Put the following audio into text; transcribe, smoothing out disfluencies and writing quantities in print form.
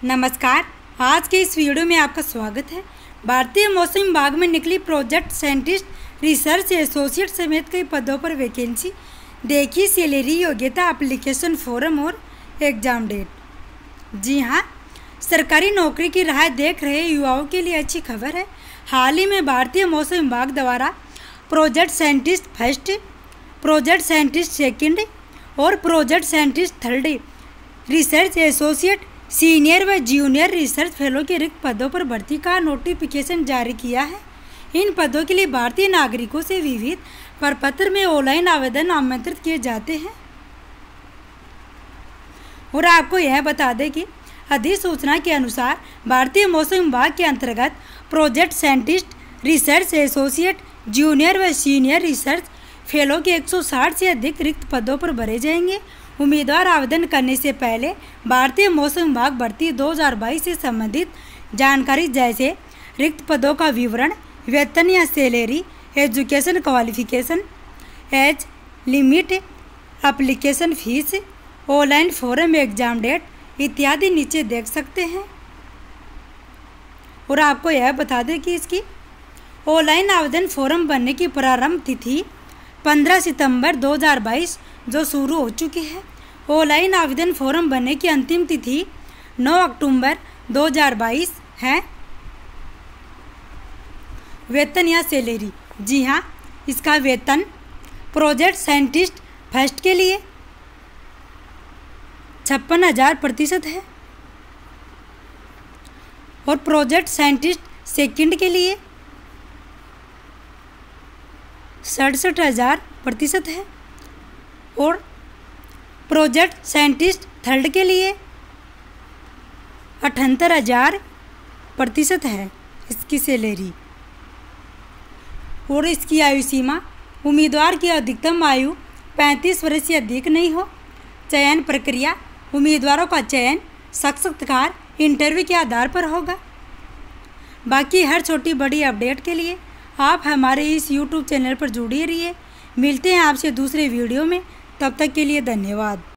नमस्कार। आज के इस वीडियो में आपका स्वागत है। भारतीय मौसम विभाग में निकली प्रोजेक्ट साइंटिस्ट, रिसर्च एसोसिएट समेत कई पदों पर वैकेंसी। देखिए सैलरी, योग्यता, एप्लीकेशन फॉर्म और एग्जाम डेट। जी हाँ, सरकारी नौकरी की राह देख रहे युवाओं के लिए अच्छी खबर है। हाल ही में भारतीय मौसम विभाग द्वारा project scientist first, project scientist second और project scientist third, research associate, senior व जूनियर रिसर्च फेलो के रिक्त पदों पर भर्ती का नोटिफिकेशन जारी किया है। इन पदों के लिए भारतीय नागरिकों से विविध प्रपत्र में ऑनलाइन आवेदन आमंत्रित किए जाते हैं। और आपको यह बता दें कि अधिसूचना के अनुसार भारतीय मौसम विभाग के अंतर्गत project scientist, research associate, junior व सीनियर रिसर्च फेलो के 160 से अधिक रिक्त पदों पर भरे जाएंगे। उम्मीदवार आवेदन करने से पहले भारतीय मौसम विभाग भर्ती 2022 से संबंधित जानकारी जैसे रिक्त पदों का विवरण, वेतन या salary, education qualification, age limit, application fees, online form, exam date इत्यादि नीचे देख सकते हैं। और आपको यह बता दें कि इसकी ऑनलाइन आवेदन फॉर्म भरने की प्रारंभ तिथि 15 सितंबर 2022 जो शुरू हो चुकी है। ऑनलाइन आवेदन फॉर्म भरने की अंतिम तिथि 9 अक्टूबर 2022 है। वेतन या सैलरी, जी हाँ, इसका वेतन प्रोजेक्ट साइंटिस्ट फर्स्ट के लिए 56,000% है और प्रोजेक्ट साइंटिस्ट सेकंड के लिए 67,000% है और प्रोजेक्ट साइंटिस्ट थर्ड के लिए 78,000% है इसकी सैलरी। और इसकी आयु सीमा, उम्मीदवार की अधिकतम आयु 35 वर्ष से अधिक नहीं हो। चयन प्रक्रिया, उम्मीदवारों का चयन साक्षात्कार इंटरव्यू के आधार पर होगा। बाकी हर छोटी बड़ी अपडेट के लिए आप हमारे इस YouTube चैनल पर जुड़े रहिए। मिलते हैं आपसे दूसरे वीडियो में, तब तक के लिए धन्यवाद।